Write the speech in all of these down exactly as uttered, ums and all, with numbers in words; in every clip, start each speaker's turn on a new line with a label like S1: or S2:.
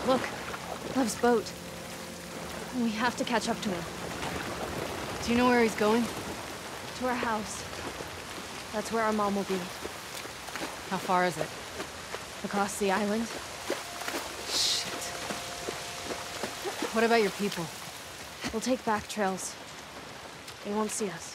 S1: Look, Lev's boat. We have to catch up to him.
S2: Do you know where he's going?
S1: To our house. That's where our mom will be.
S2: How far is it?
S1: Across the island.
S2: Shit. What about your people?
S1: We'll take back trails. They won't see us.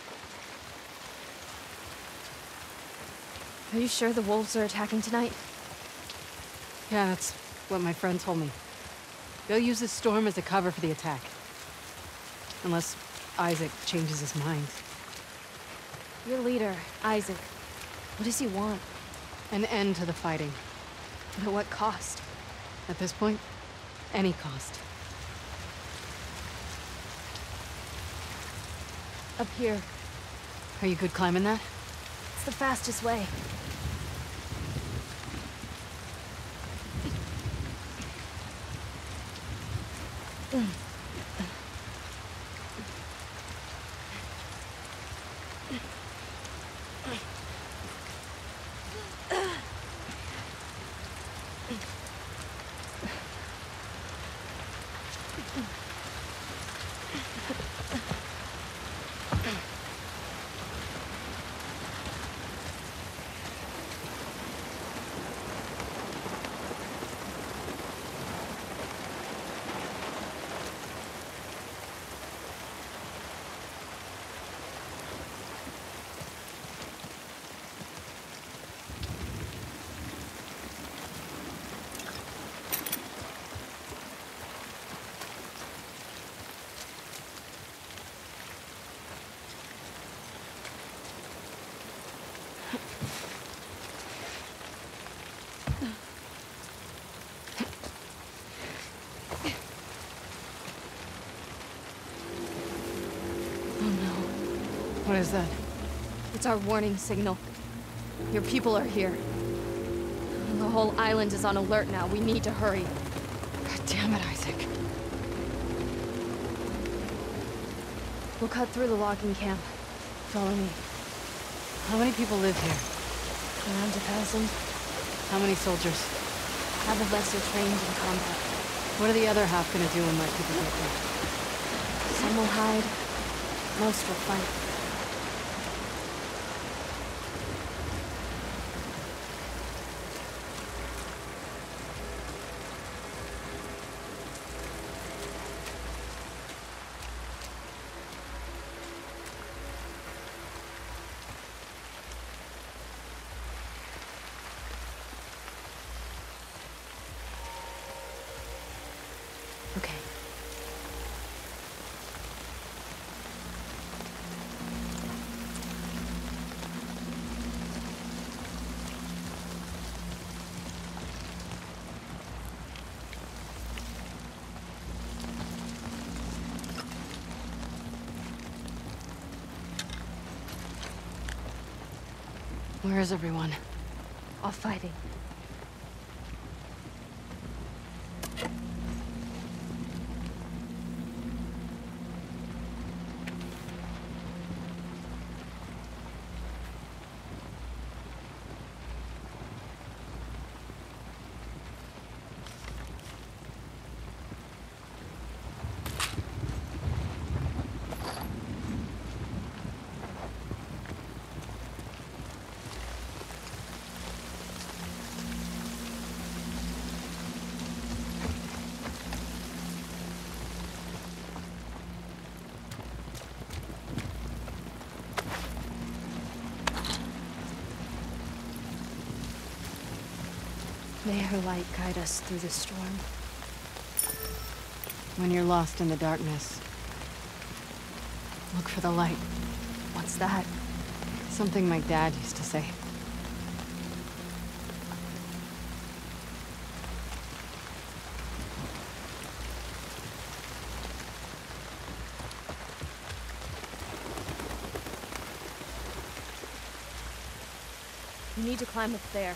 S1: Are you sure the wolves are attacking tonight?
S2: Yeah, that's what my friend told me. They'll use this storm as a cover for the attack. Unless Isaac changes his mind.
S1: Your leader, Isaac. What does he want?
S2: An end to the fighting.
S1: But at what cost?
S2: At this point, any cost.
S1: Up here.
S2: Are you good climbing that?
S1: It's the fastest way.
S2: What is that?
S1: It's our warning signal. Your people are here. The whole island is on alert now. We need to hurry.
S2: God damn it, Isaac.
S1: We'll cut through the logging camp. Follow me.
S2: How many people live here?
S1: Around a thousand.
S2: How many soldiers?
S1: Half of us are trained in combat.
S2: What are the other half gonna do when my people get there?
S1: Some will hide. Most will fight. Okay.
S2: Where is everyone?
S1: Off fighting. May her light guide us through the storm.
S2: When you're lost in the darkness, look for the light.
S1: What's that?
S2: Something my dad used to say.
S1: We need to climb up there.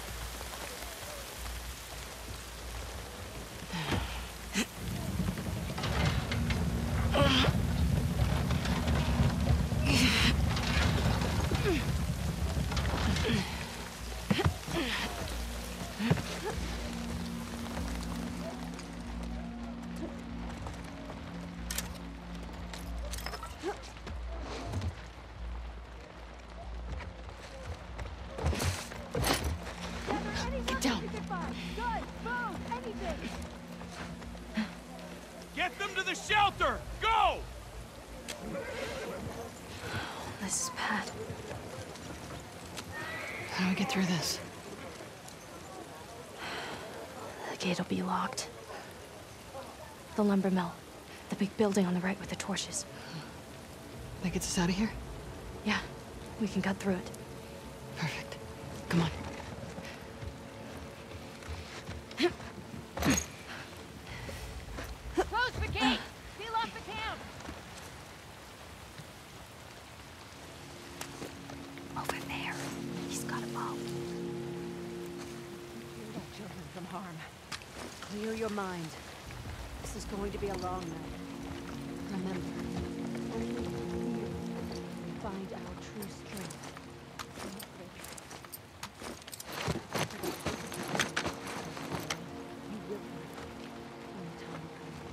S3: Get them to the shelter! Go!
S1: This is bad.
S2: How do I get through this?
S1: The gate will be locked. The lumber mill. The big building on the right with the torches.
S2: That gets us out of here?
S1: Yeah, we can cut through it.
S2: Perfect. Come on.
S4: Close the gate! Seal off the camp!
S1: Over there. He's got a bow.
S4: Shield our children from harm. Clear your mind. This is going to be a long night. Remember, only here we find our true strength. You will find it when the time comes.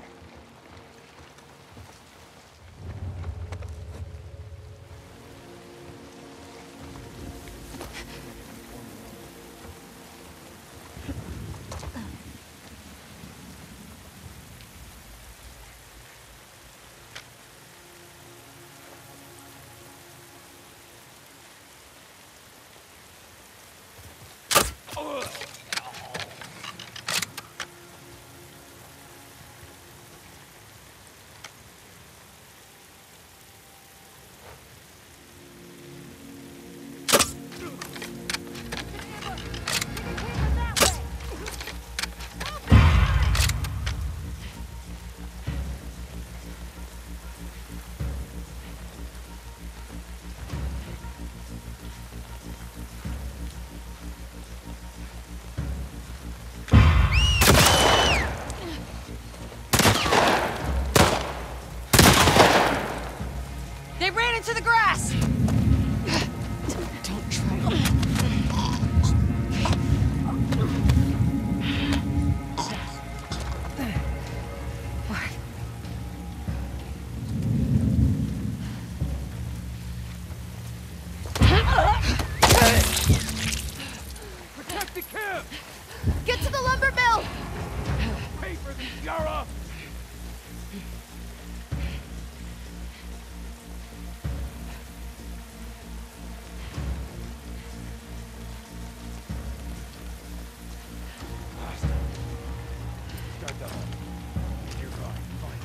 S1: They ran into the grass!
S2: Don't try.
S1: What?
S3: Protect the camp!
S1: Get to the lumber mill!
S3: Pay for these, Yara! Start the home. Get your car. Fine.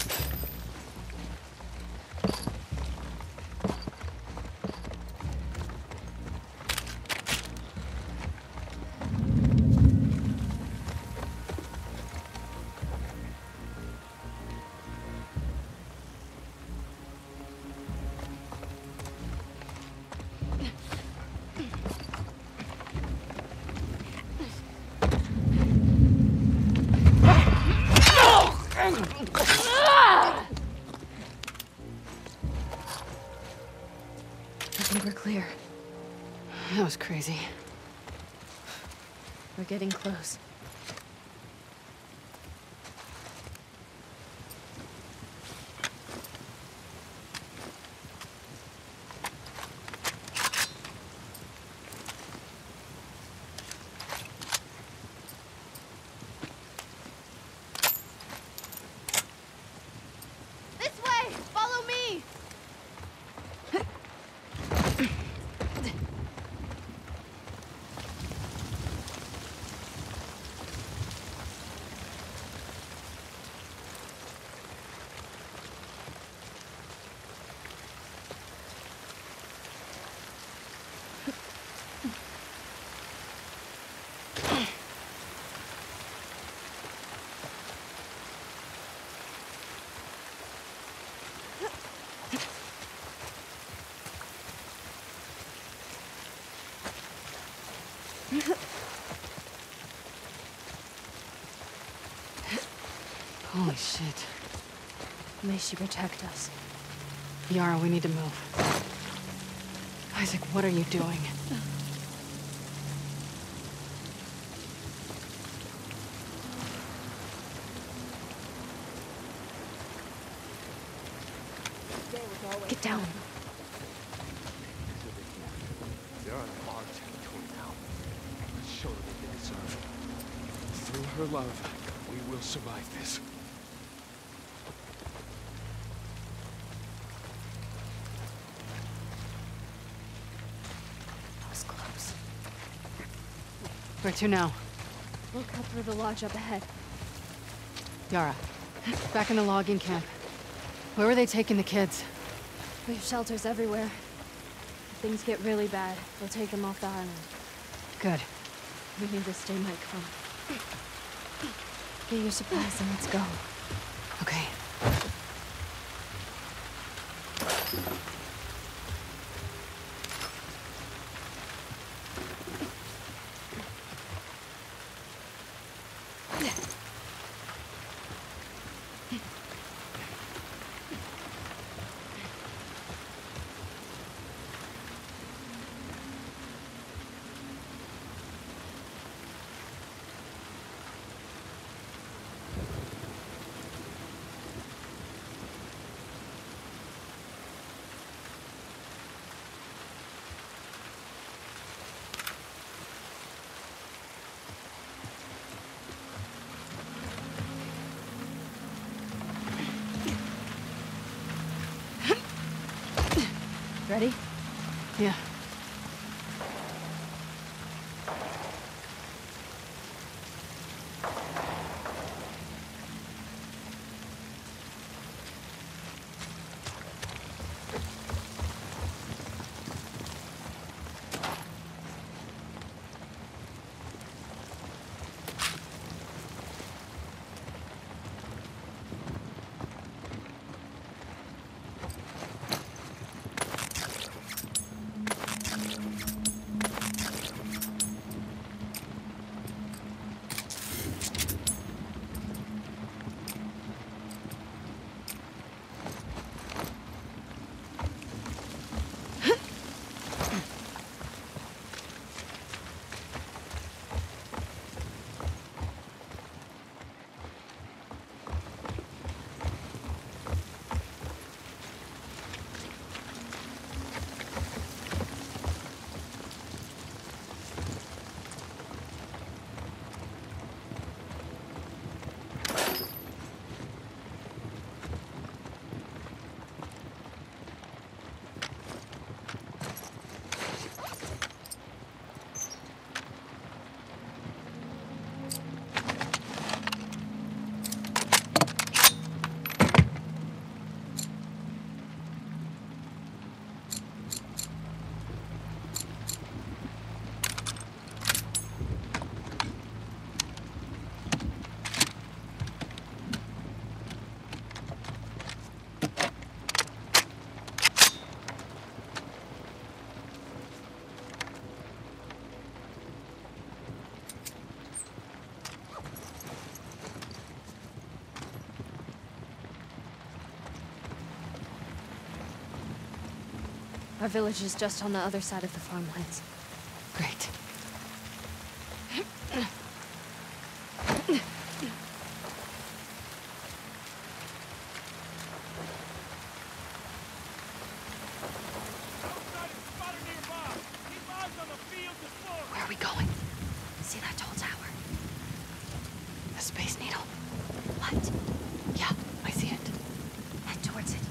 S1: I think we're clear.
S2: That was crazy.
S1: We're getting close. This way! Follow me!
S2: Holy shit.
S1: May she protect us.
S2: Yara, we need to move. Isaac, what are you doing?
S1: Get down.
S5: They're on our territory now. Let's show them what they deserve. Through her love, we will survive this.
S1: That was close.
S2: Where to now?
S1: We'll cut through the lodge up ahead.
S2: Yara, back in the logging camp. Where were they taking the kids?
S1: We have shelters everywhere. If things get really bad, they'll take them off the island.
S2: Good.
S1: We need to stay Mike from. Get your supplies and let's go.
S2: Okay.
S1: Ready?
S2: Yeah.
S1: Our village is just on the other side of the farmlands.
S2: Great.
S3: Outside is spotted nearby. Keep eyes on the fields and forest.
S2: Where are we going?
S1: See that tall tower?
S2: The Space Needle. What? Yeah, I see it.
S1: Head towards it.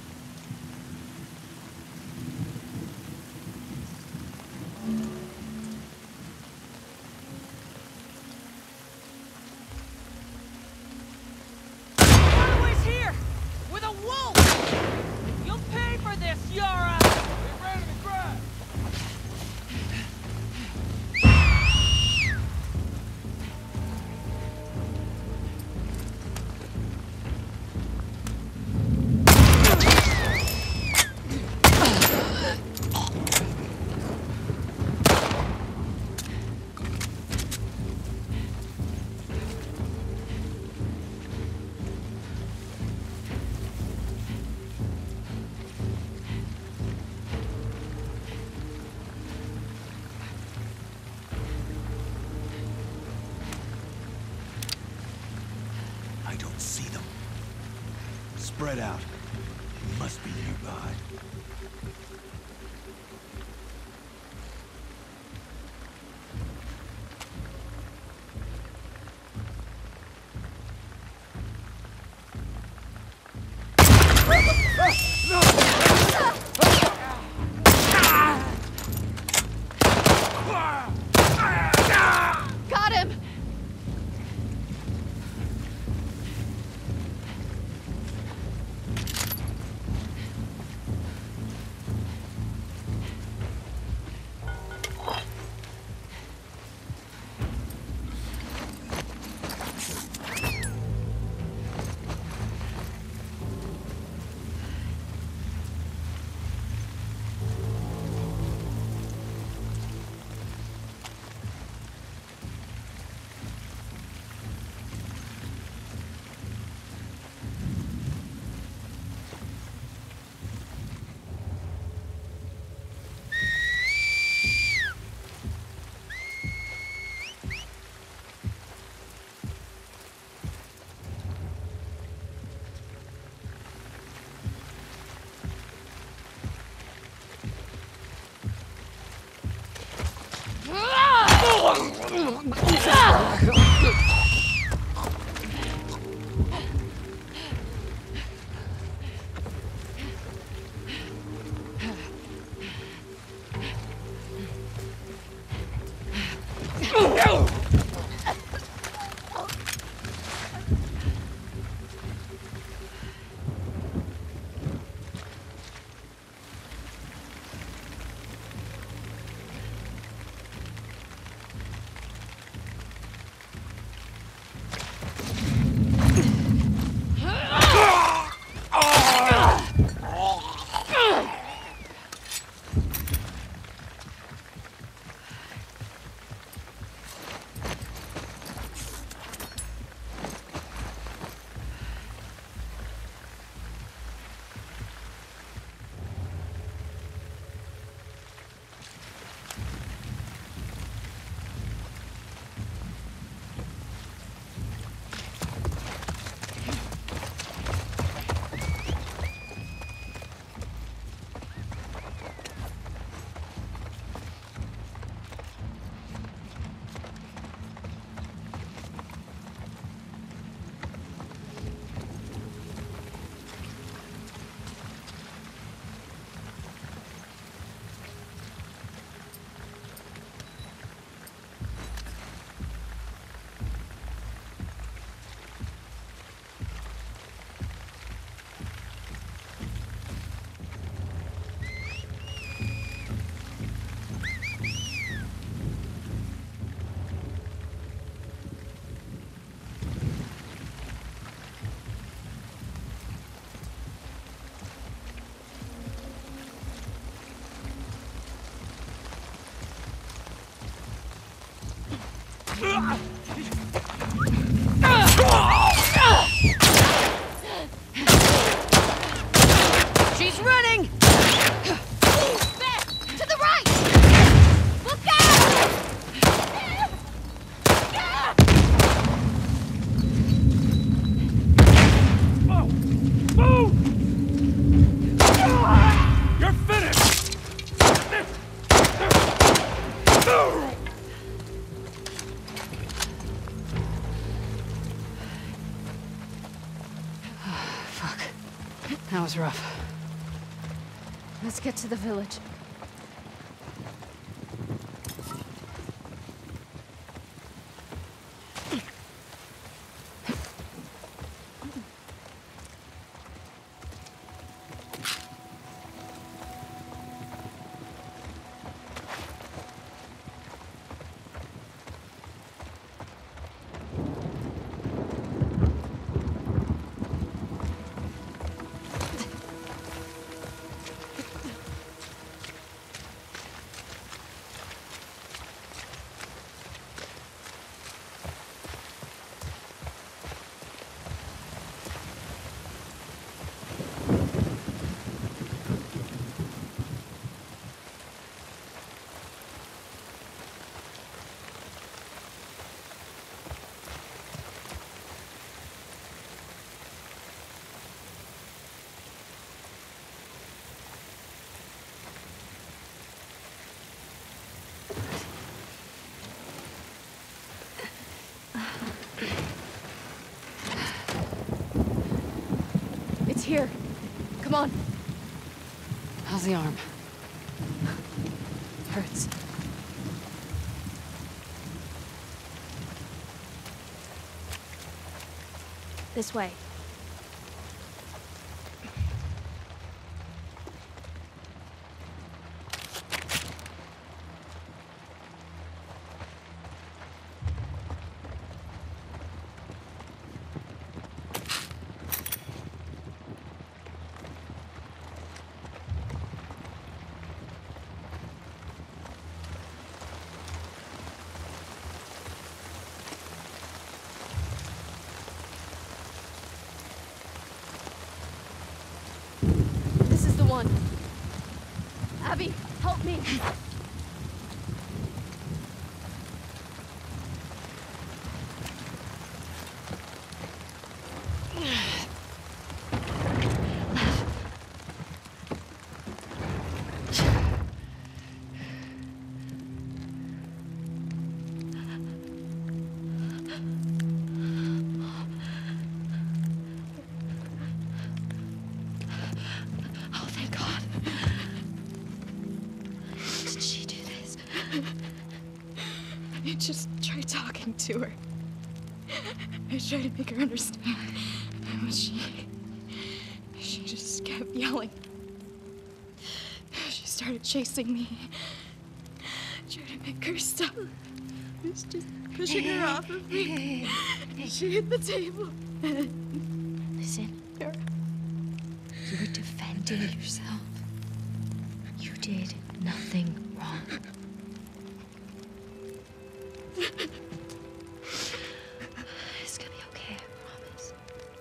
S3: Runaway's here! With a wolf! You'll pay for this, Yara! Get ready to grab!
S6: I don't see them. Spread out. Must be nearby.
S1: Got him!
S2: That was rough.
S1: Let's get to the village. It's here. Come on.
S2: How's the arm?
S1: Hurts. This way. One. Abby, help me.
S7: I just tried talking to her. I tried to make her understand. But she... She just kept yelling. She started chasing me. I tried to make her stop. I was just pushing her off of me. She hit the table.
S4: Listen. You were defending yourself. You did nothing wrong. It's gonna be okay, I promise.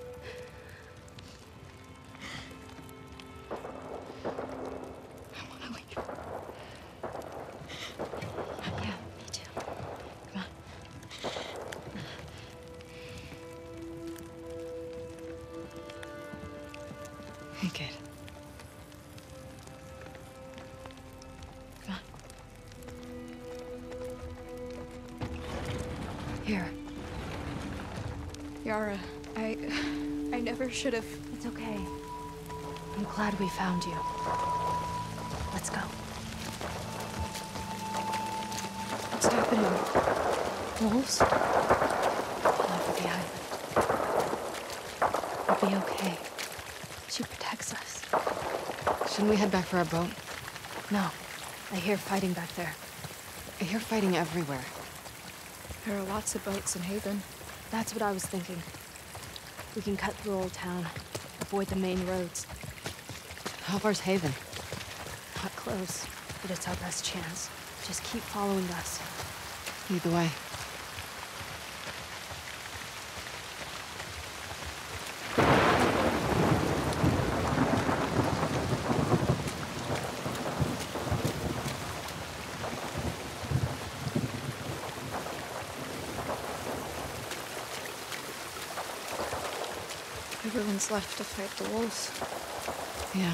S7: I wanna leave.
S4: Yeah, me too. Come on.
S2: Hey, kid.
S4: Come on.
S2: Here.
S7: Yara, I... I never should have...
S1: It's okay. I'm glad we found you. Let's go.
S7: What's happening?
S1: Wolves? All over the island. We'll be okay. She protects us.
S2: Shouldn't we head back for our boat?
S1: No. I hear fighting back there.
S2: I hear fighting everywhere.
S7: There are lots of boats in Haven.
S1: That's what I was thinking. We can cut through Old Town, avoid the main roads.
S2: How far's Haven?
S1: Not close, but it's our best chance. Just keep following us.
S2: Lead the way.
S7: Everyone's left to fight the wolves.
S2: Yeah.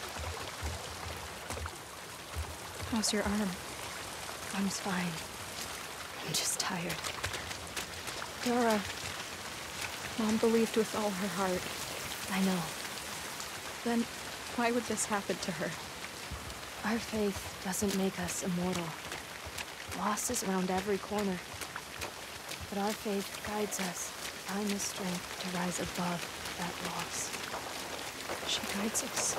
S7: How's your arm?
S1: Arm's fine. I'm just tired.
S7: Yara, Mom believed with all her heart.
S1: I know.
S7: Then why would this happen to her?
S1: Our faith doesn't make us immortal. Loss is around every corner. But our faith guides us to find the strength to rise above that loss.
S7: She guides us.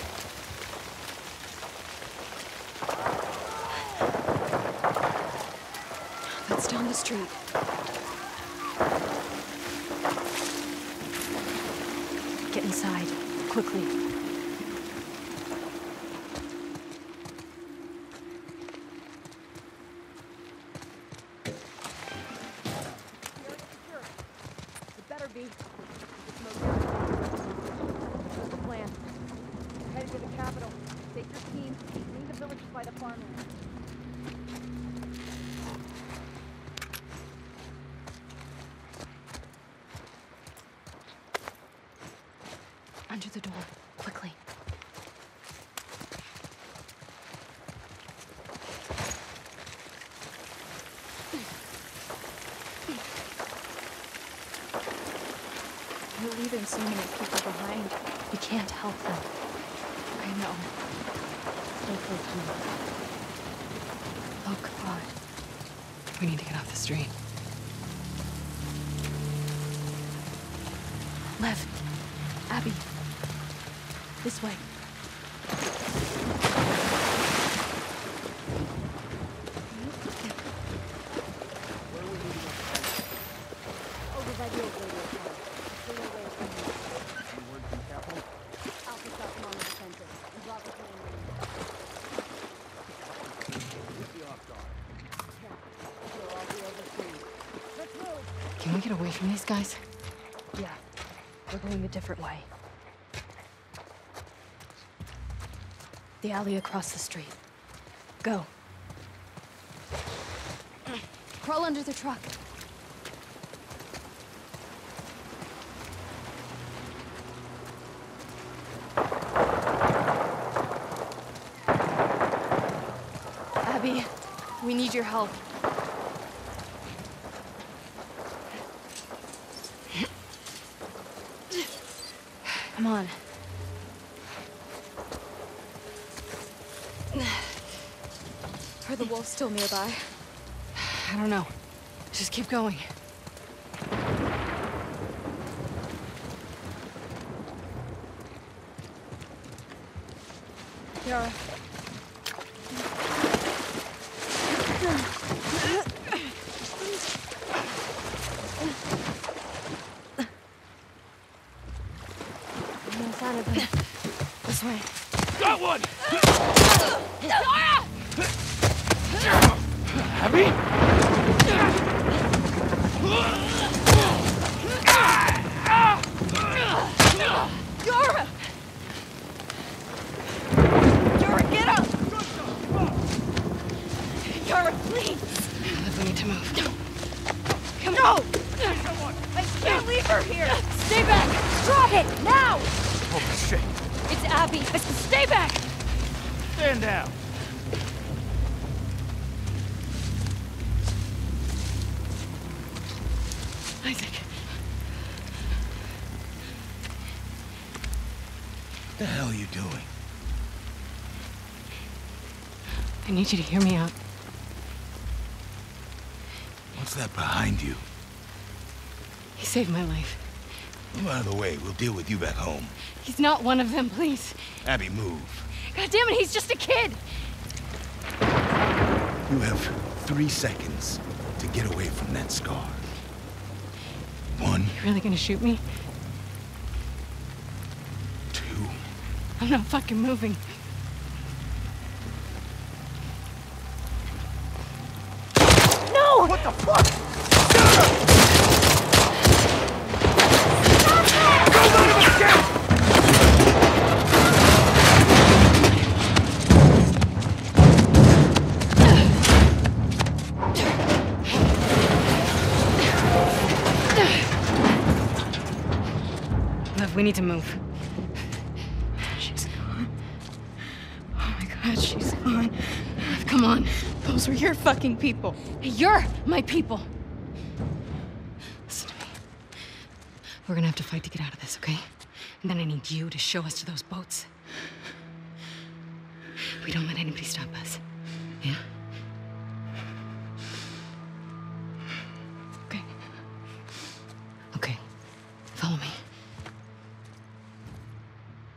S7: That's down the street.
S1: Get inside, quickly.
S4: It better be. What's the plan? We're headed to the capital. Take your team, leave the villages by the farmland.
S1: Under the door, quickly.
S7: You're leaving so many people behind.
S1: We can't help them.
S7: I know.
S1: Stay close to me. Oh, God.
S2: We need to get off the street.
S1: Left. Abby. This way.
S4: Over by the old radio tower. Stay away from me.
S5: You word from Capital?
S4: Alpha shot them on the defensive. And drop the plane.
S5: What's the off guard?
S4: Yeah. You'll all be overseen. Let's move!
S2: Can we get away from these guys?
S1: Yeah. We're going a different way. The alley across the street. Go. Crawl under the truck. Abby, we need your help. Come on.
S7: Are the wolves still nearby?
S2: I don't know. Just keep going.
S7: Yara.
S1: No sign of them. This way.
S5: Got one! Abby?
S7: Yara! Yara, get up! Yara, please!
S2: We need to move.
S7: Come on! I can't leave her here! Stay back! Drop it! Now!
S5: Oh, shit.
S7: It's Abby! I said stay back!
S5: Stand down.
S2: Isaac.
S6: What the hell are you doing?
S2: I need you to hear me out.
S6: What's that behind you?
S2: He saved my life.
S6: Move out of the way. We'll deal with you back home.
S2: He's not one of them, please.
S6: Abby, move.
S2: God damn it, he's just a kid!
S6: You have three seconds to get away from that scar. One,
S2: You really gonna shoot me?
S6: two,
S2: I'm not fucking moving. No!
S5: What the fuck? Don't let him escape!
S2: Lev, we need to move.
S7: She's gone. Oh my god, she's gone.
S2: Come on.
S7: Those were your fucking people.
S2: You're my people! Listen to me. We're gonna have to fight to get out of this, okay? And then I need you to show us to those boats. We don't let anybody stop us. Yeah?